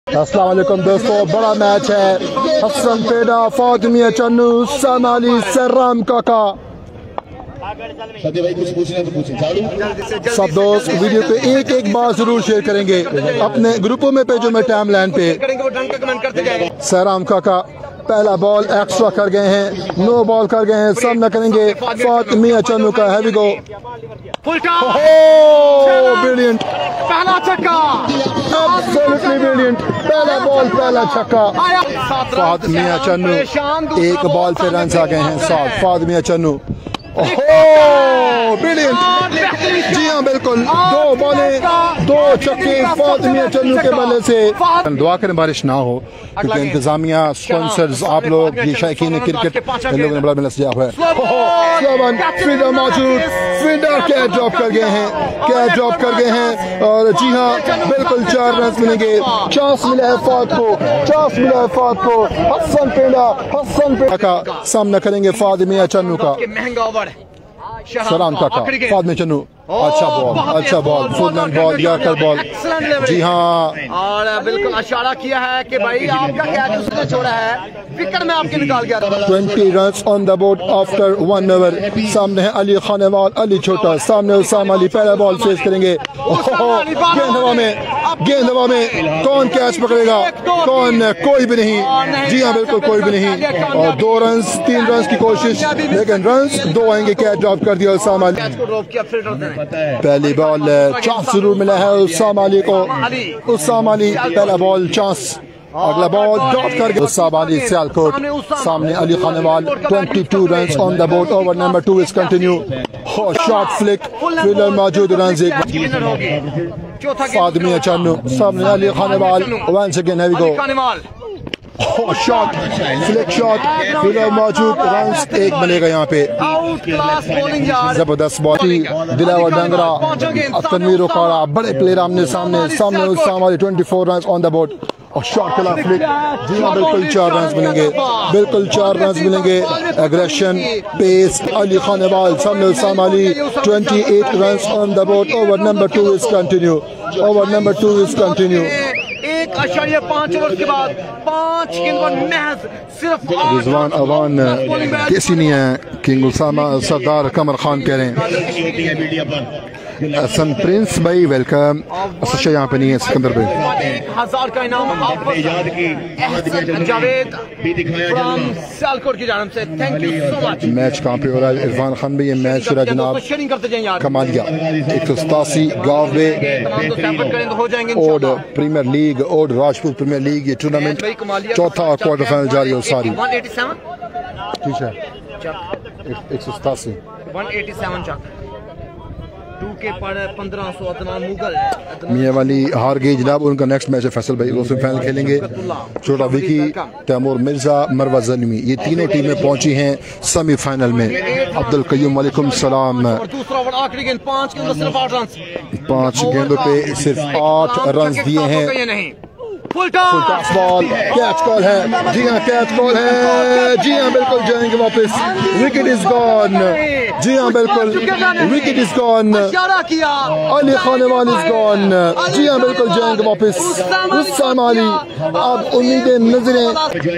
अस्सलाम-ओ-अलैकुम दोस्तों, बड़ा मैच है। हसन पेंडा, फहद मियां चन्नू, उसामा अली, शेहराम काका। सब दोस्त वीडियो पे एक एक बार जरूर शेयर करेंगे अपने ग्रुपों में भेजो मैं टाइम लाइन पे। शेहराम काका पहला बॉल एक्स्ट्रा कर गए हैं, नो बॉल कर गए हैं, सामना करेंगे फहद मियां चन्नू का। हैवी गो, ब्रिलियंट, पहला छक्का, एब्सोल्युटली ब्रिलियंट, पहला बॉल पहला छक्का। फहद मियां चन्नू एक बॉल पे रन आ गए हैं 7। फहद मियां चन्नू, ब्रिलियंट, जी हाँ बिल्कुल, 2 बॉलें 2 छक्के फहद मियां चन्नू के बल्ले से। दुआ करें बारिश ना हो क्योंकि इंतजामिया, स्पॉन्सर्स, आप लोग, ये शायकीन क्रिकेट, इन लोगों ने बड़ा मिला सजा हुआ है। फील्डर मौजूद, फील्डर कैच ड्रॉप कर गए हैं, कैच ड्रॉप कर गए हैं और जी हाँ बिल्कुल 4 रन मिलेंगे। चांस मिला है फहद को, चांस मिला है फहद को। हसन पेंडा, हसन पेंडा का सामना करेंगे फहद मियां चन्नू का। शेहराम काका, फहद मियां चन्नू, अच्छा बॉल, अच्छा ball, full run ball, yorker ball, जी हाँ, और बिल्कुल इशारा किया है कि भाई आपका कैच उसने छोड़ा है, विकेट में आपके निकाल गया। 20 run on the board after 1 over. सामने है अली खानेवाल, अली छोटा, सामने उसामा अली। पहला बॉल फेस करेंगे, गेंद हवा में, गेंद हवा में, कौन कैच पकड़ेगा, कौन, कोई भी नहीं, जी हाँ बिल्कुल कोई भी नहीं। और 2 रन 3 रन की कोशिश, लेकिन रन 2 आएंगे। कैच ड्रॉप कर दिया उसामा अली। पहली बॉल चांस जरूर मिला है उसामा अली को, उसामा अली पहला बॉल चांस, अगला बॉल ड्रॉप कर गया उसामा अली। सियालकोट, सामने Ali Khanewal, 22 run on the board. Over number 2 is continue. Shot flick, fielder मौजूद, रन फहद मियां चन्नू, सामने Ali Khanewal, once again heavy go, shot flick shot, fielder मौजूद, रन्स 1 मिलेगा यहाँ पे। जबरदस्त बॉल, दिलावर डंगरा, तनवीर उखाड़ा, बड़े प्लेयर आमने सामने, सामने Usama Ali, 24 run on the board. और शॉट के फ्लिक, जी हाँ बिल्कुल 4 रन मिलेंगे, बिल्कुल 4 रन मिलेंगे। एग्रेशन, पेस, अली खानेवाल, सामने Usama Ali, 28 run on the board. Over number 2 is continue, over number 2 is continue. 1.5 over के बाद 5 गेंदबाज महज सिर्फ रिजवान अवान कैसी नहीं है, किंग उसामा, सरदार कमर खान कह रहे हैं। हसन प्रिंस भाई वेलकम। अच्छा यहाँ पे नहीं है सिकंदर भाई। 1000 का इनाम जावेद फ्रॉम सियालकोट की जानब से, thank you so much. Match कहाँ पे हो रहा है इरफान खान भाई? ये मैच हो रहा है जनाब कमालिया 187 गाँव में Od premier league, Od Rajput premier league. ये टूर्नामेंट चौथा क्वार्टर फाइनल जारी हो सारी, ठीक है। 187 मियाँ वाली हार गई जनाब, उनका नेक्स्ट मैच है फैसल भाई, वो फाइनल खेलेंगे। छोटा विकी, तामूर, मिर्जा, मरवा ज़नमी, ये तीनों टीमें पहुंची हैं सेमीफाइनल में। अब्दुल कयूम वालेकुम सलाम। 5 गेंदों पे सिर्फ 8 रन दिए हैं। Full toss ball, catch call है, जी हाँ कैच कॉल है, जी हाँ बिल्कुल जाएंगे वापस। विकेट इज गॉन, जी हाँ बिल्कुल wicket is gone. Ali Khanewal is gone, जी हाँ बिल्कुल जाएंगे वापस उसामा अली। अब उम्मीदें नजरें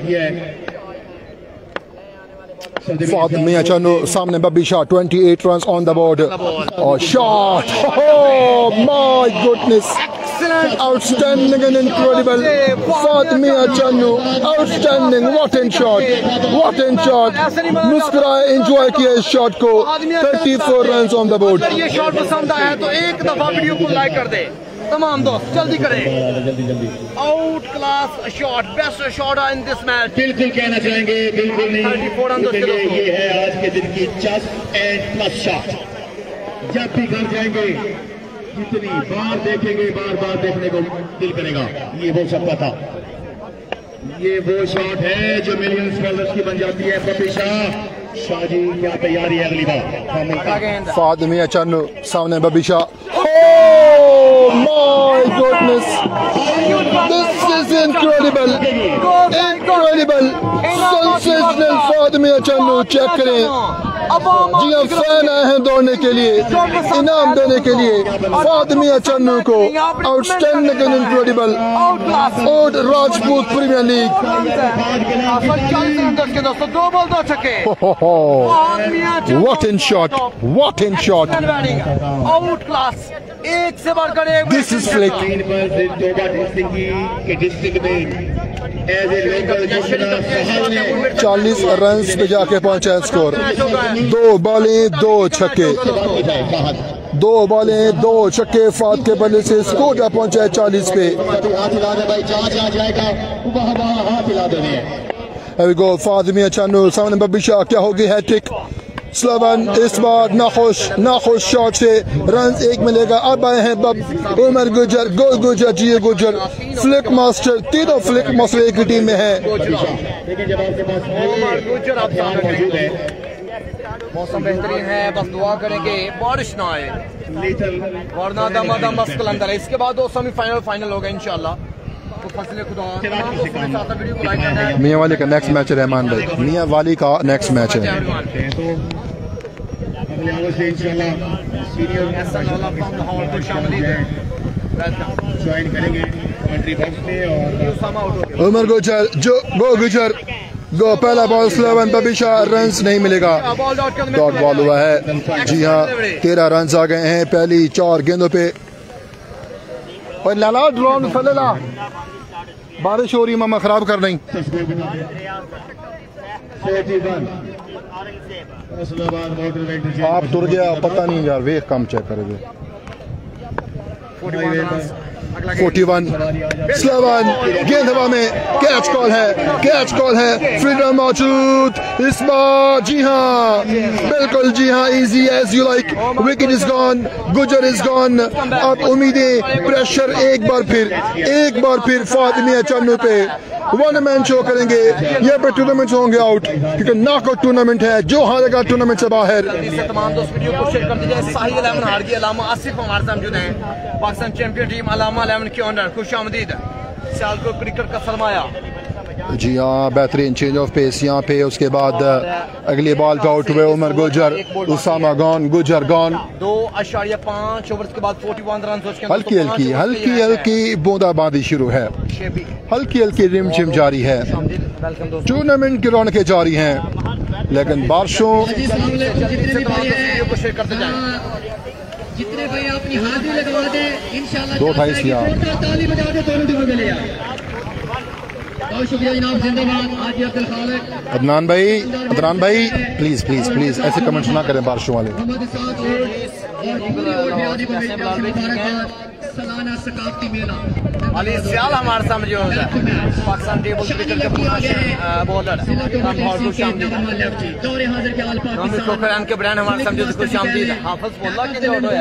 फहद मियां चन्नू, सामने Babbi Shah, 28 run on the board. और shot, my goodness, outstanding and incredible. Fahad Mian Channu, outstanding, what in shot, what in shot. मुस्कुराए, एंजॉय किया इस शॉट को। 34 रन ऑन द बोर्ड। ये शॉट पसंद आया तो एक दफा वीडियो को लाइक कर दे तमाम दोस्त, जल्दी करें। Outclass shot, best shot in this match. बिल्कुल कहना चाहेंगे, बिल्कुल नहीं, ये है आज के दिन की जस्ट एंड प्लस शॉट। जब भी घर जाएंगे, जितनी बार देखेंगे, बार बार देखने को दिल करेगा। ये वो शॉट था, ये वो शॉट है जो मिलियंस डॉलर्स की बन जाती है। बब्बी शाह जी क्या तैयारी है अगली बार? फहद मियां चन्नू, सामने Babbi Shah. My goodness, this is incredible, incredible, sensational. Fahad Mian Channu, check करें, जी हाँ, फैन आए हैं दौड़ने के लिए, इनाम देने के लिए फहद मियां चन्नू को। आउटस्टैंडिंग एंड इनक्रेडिबल और राजपूत प्रीमियर लीग। 40 रन के दोस्तों, 2 बॉल 2 छक्के। What an shot, what an shot. Outclass, एक से बढ़कर एक। This is flick. 40 रन पे जाके पहुंचा है स्कोर। 2 बॉलें 2 छक्के, 2 बॉलें 2 छक्के फहद के बल्ले से स्कोर जा पहुंचा है 40 पे। फहद मियां चन्नू सामने बब्बी शाह, क्या होगी हैट्रिक। स्लोवन इस बार नाखुश शॉट से रन 1 मिलेगा। अब आए हैं बब उमर गुजर, गुजर जी गुजर, फ्लिक मास्टर, तीनों फ्लिक मास्टर एक ही टीम में है। मौसम बेहतरीन है, बस दुआ करेंगे बारिश ना आए, वरना दमादम मस्कल अंदर है। इसके बाद 2 सेमीफाइनल फाइनल होगा इंशाल्लाह। मियां वाली का नेक्स्ट मैच है रहमान भाई, मियां वाली का नेक्स्ट मैच है। उमर गुजर जो गुजर गो, पहला बॉल स्लोवन बबीशा, रन्स नहीं मिलेगा, डॉट बॉल हुआ है। जी हाँ, 13 रन आ गए हैं पहली 4 गेंदों पे। और लाला ड्रोन फलेला, बारिश हो रही मामा, खराब कर नहीं। आप तुर गया पता नहीं यार, वे कम चेक करोगे। 41 स्लोवन, गेंद हवा में, कैच कॉल है, कैच कॉल है, फ्रीडम मौजूद इस बार। जी हाँ, बिल्कुल जी हाँ, easy as you like. Wicket is gone, Gujjar is gone. अब उम्मीदें, प्रेशर एक बार फिर फहद मियां चन्नू पे। 1 मैन शो करेंगे, ये पे टूर्नामेंट होंगे आउट, क्योंकि नॉकआउट टूर्नामेंट है, जो हारेगा टूर्नामेंट से बाहर। तमाम दोस्त वीडियो को शेयर कर दीजिए। साहिल अहमद हार गया, अलामा आसिफ हमारे साथ मौजूद हैं, पाकिस्तान चैंपियन टीम अलामा 11 के ऑनर। खुश आमदीद सियालकोट क्रिकेट का सरमाया। जी हाँ, बेहतरीन चेंज ऑफ पेस यहाँ पे। उसके बाद अगली बॉल पे आउट हुए Umar Gujjar, Usama gone, Gujjar gone. 2.5 over के बाद 41 रन। हल्की बूंदाबांदी शुरू है, हल्की रिमझिम जारी है। टूर्नामेंट की रौनकें जारी हैं, लेकिन बारिशों जितने भाई अपनी हाजिरी लगवा दे इंशाल्लाह 2.28 यार। ताली बजा दे दोनों टीमों के लिए। बहुत शुक्रिया जनाब, जिंदाबाद हाजी अब्दुल खालिक। अदनान भाई प्लीज ऐसे कमेंट्स ना करें बारिशों वाले। सालाना सकाफती मेला अली सियाल हमारे सामने जो है पाकिस्तान टेबल क्रिकेट के बॉलर के ब्रांड हमारे सामने जो खुश आमदीद हाफिज बोला कि जो है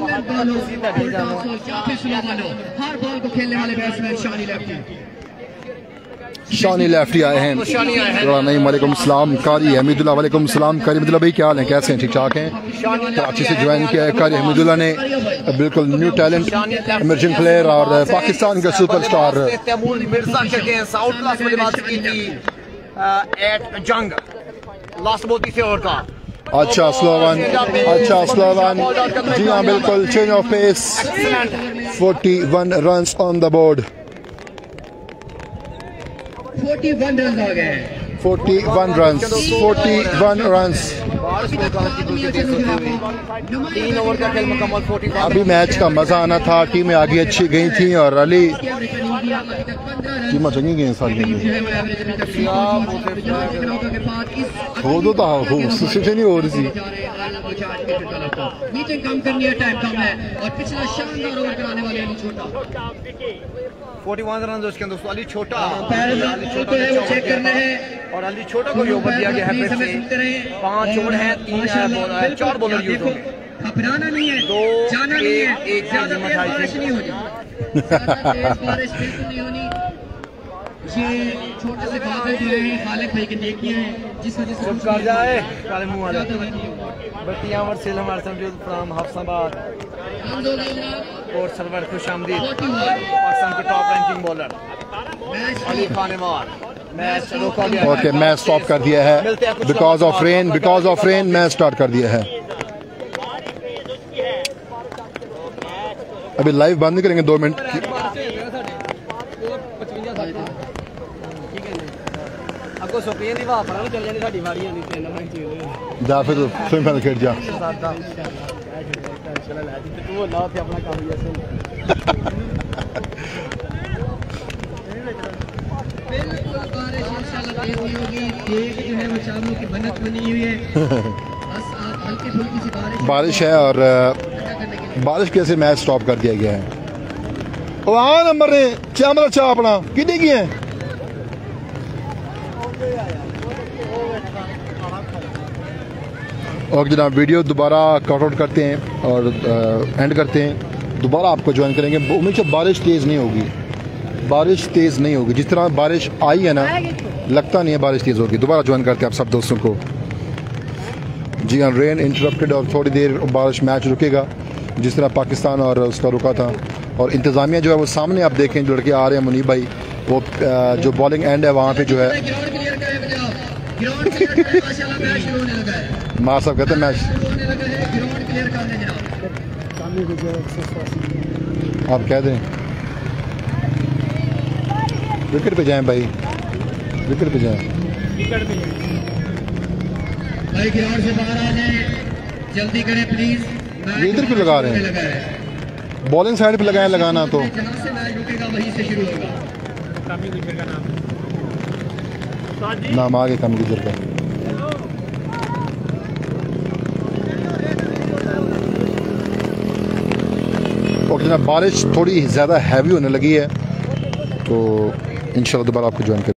हर बॉल को खेलने वाले batsman Shani lefty Shani lefty आए हैं। वालेकुम सलाम कारी हमीदुल्लाह, वालेकुम सलाम कारी हमीदुल्लाह भाई, क्या हाल है, कैसे हैं, ठीक ठाक हैं। कराची से ज्वाइन किया है कारी हमीदुल्लाह ने, बिल्कुल न्यू टैलेंट, इमर्जिंग प्लेयर और पाकिस्तान का सुपरस्टार। तैमूर मिर्जा के अगेंस्ट आउट क्लास वाली बात की थी एट जंग, लास्ट बॉल 30 ओवर का। अच्छा स्लोवन जी हाँ, बिल्कुल change of pace. 41 run on the board, 41 run आ गए। 41 रन। 3 ओवर का खेल मुकम्मल। 41 अभी मैच का मजा आना था, टीमें आगे अच्छी गई थी और अली टीमें चंगी गई सारी। हो दो नहीं हो रही थी, मीटिंग कम करनी है, टाइम कम है और पिछला शानदार ओवर कराने वाले अली छोटा। 41 रन उसके अंदर अली छोटा चेक करना है और अली छोटा को ओवर दिया गया है। 5 ओवर है, 4 बॉलर यूज हो गए। घबराना नहीं है, 2 जाना नहीं है, एक ज्यादा बारिश नहीं होनी, बारिश बिल्कुल नहीं होनी। ये छोटे से बादल जो है खालिक भाई के देखिए हैं, जिस वजह से कर जाए काले मुंह वाले बत्तियां और सेल हमारे सामने फ्रॉम हफ्साबाद और सरवर खुश आमदीद, पाकिस्तान के top ranking bowler Ali Khan Imar. Okay match stop कर दिया है because of rain, match start कर दिया है। अभी लाइव बंद नहीं करेंगे 2 मिनट। जा फिर स्विमिंग खेल जा। बारिश है और बारिश की वजह से मैच स्टॉप कर दिया गया है। वहाँ नंबर ने चामड़ा चाह अपना कितने की है। और जनाब वीडियो दोबारा कट आउट करते हैं और एंड करते हैं, दोबारा आपको ज्वाइन करेंगे। उम्मीद है बारिश तेज़ नहीं होगी, जिस तरह बारिश आई है ना लगता नहीं है बारिश तेज़ होगी। दोबारा ज्वाइन करते हैं आप सब दोस्तों को। जी हाँ, रेन इंटरप्टेड और थोड़ी देर बारिश मैच रुकेगा जिस तरह पाकिस्तान और उसका रुका था। और इंतज़ामिया जो है वो सामने आप देखें, जो लड़के आ रहे हैं मुनीब भाई, वो जो बॉलिंग एंड है वहाँ पे जो है मार साहब कहते हैं मैच आप कह दें विकेट पे जाएं भाई, विकेट पे जाएं भाई, ग्राउंड से बाहर आ जाएं, जल्दी करें प्लीज। ये इधर क्यों लगा रहे हैं, बॉलिंग साइड पे लगाए, लगाना तो जहाँ से मैच रुकेगा वहीं से शुरू होगा। नाम आगे कम गुजर का। ओके जनाब, बारिश थोड़ी ज़्यादा हैवी होने लगी है तो इंशाल्लाह दोबारा आपको ज्वाइन करें।